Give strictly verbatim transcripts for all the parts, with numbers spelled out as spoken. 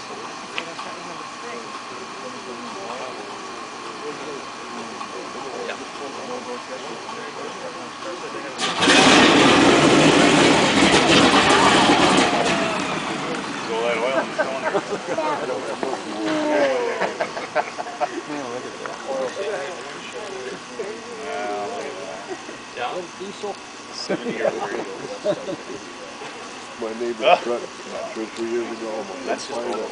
My neighbor's truck two or three years ago. That's just all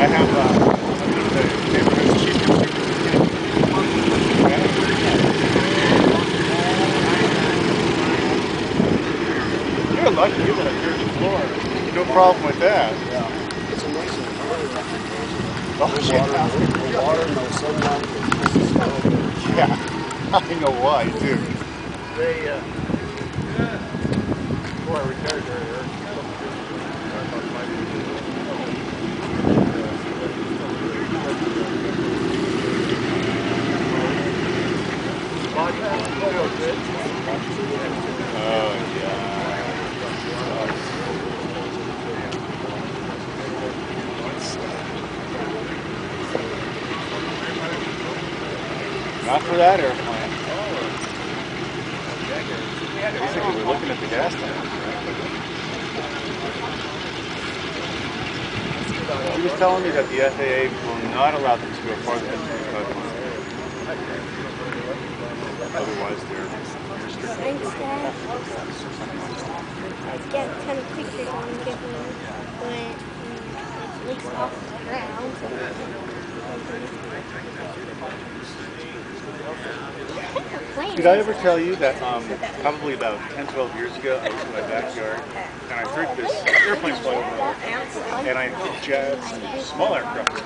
I have uh, the neighborhood chief. You're lucky you got a third floor. No problem with that. Yeah. It's amazing. Really reputation. Oh, No yeah. water, no, no water, no sunlight. It's just terrible. Yeah, I know why too. They, uh, before I retired there, Eric, a couple years ago, I thought my Oh, yeah. Not for that airplane. Basically, we're looking at the gas tank. He was telling me that the F A A will not allow them to go farther than twenty-five miles. Otherwise, they're restricted. Instead, I get a ton of pictures on it when it leaks off the ground. Did I ever tell you that um, probably about ten, twelve years ago, I was in my backyard and I heard this airplane fly over, and I jets and small aircraft